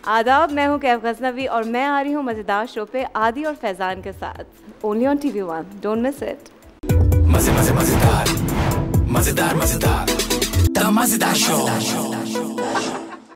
आदाब, मैं हूँ कैफ गजनवी और मैं आ रही हूँ मज़ेदार शो पे आदि और फैज़ान के साथ, only on TV1, don't miss it. मज़ेदार मज़ेदार मज़ेदार मज़ेदार शो।